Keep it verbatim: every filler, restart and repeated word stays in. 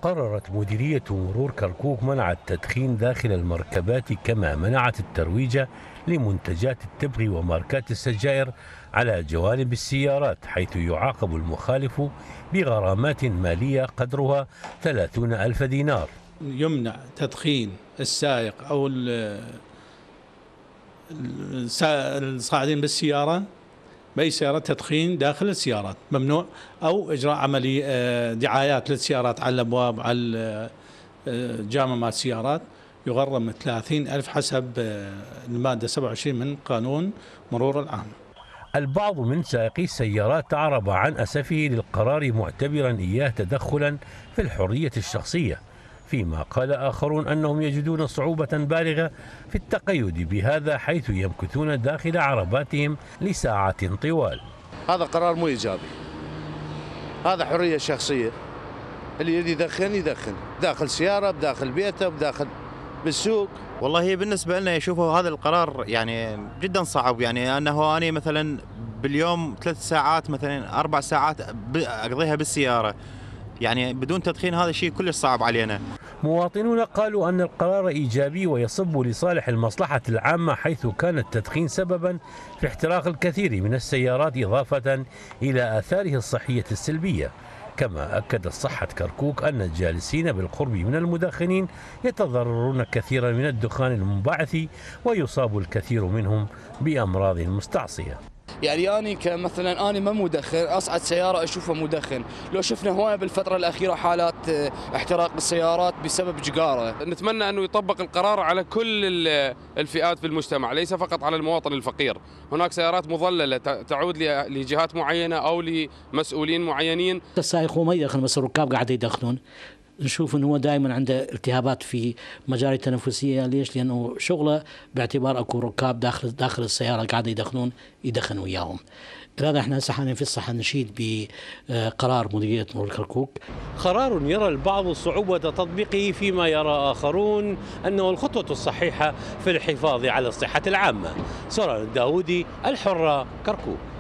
قررت مديرية مرور كركوك منع التدخين داخل المركبات، كما منعت الترويج لمنتجات التبغ وماركات السجائر على جوانب السيارات، حيث يعاقب المخالف بغرامات مالية قدرها ثلاثين ألف دينار. يمنع تدخين السائق أو الصاعدين بالسيارة بأي سيارة، تدخين داخل السيارات ممنوع، أو إجراء عملي دعايات للسيارات على الأبواب، على جامعات السيارات، يغرم ثلاثين ألف حسب المادة سبعة وعشرين من قانون مرور العام. البعض من سائقي السيارات أعرب عن أسفه للقرار، معتبرا إياه تدخلا في الحرية الشخصية، فيما قال آخرون أنهم يجدون صعوبة بالغة في التقيد بهذا، حيث يمكثون داخل عرباتهم لساعات طوال. هذا قرار مو إيجابي، هذا حرية شخصية، اللي يريد يدخن يدخن داخل سيارة، بداخل بيته، بداخل بالسوق. والله بالنسبة لنا يشوفوا هذا القرار يعني جدا صعب، يعني أنه أنا مثلا باليوم ثلاث ساعات مثلا أربع ساعات أقضيها بالسيارة، يعني بدون تدخين، هذا شيء كلش صعب علينا. مواطنون قالوا أن القرار إيجابي ويصب لصالح المصلحة العامة، حيث كان التدخين سببا في احتراق الكثير من السيارات، إضافة إلى آثاره الصحية السلبية. كما أكدت صحة كركوك أن الجالسين بالقرب من المدخنين يتضررون كثيرا من الدخان المنبعث، ويصاب الكثير منهم بأمراض مستعصية. يعني أنا كمثلا أنا ما مدخن، أصعد سيارة أشوفه مدخن. لو شفنا هواية بالفترة الأخيرة حالات احتراق السيارات بسبب جقارة. نتمنى أنه يطبق القرار على كل الفئات في المجتمع، ليس فقط على المواطن الفقير. هناك سيارات مظللة تعود لجهات معينة أو لمسؤولين معينين. السائق هو ما يدخن، بس الركاب قاعد يدخنون. نشوف انه هو دائما عنده التهابات في مجاري التنفسيه. ليش؟ لانه شغله باعتبار اكو ركاب داخل داخل السياره قاعد يدخنون يدخن وياهم. لهذا احنا هسه حاليا في الصحه نشيد بقرار مديريه مرور كركوك. قرار يرى البعض صعوبه تطبيقه، فيما يرى اخرون انه الخطوه الصحيحه في الحفاظ على الصحه العامه. سوران الداودي، الحرة، كركوك.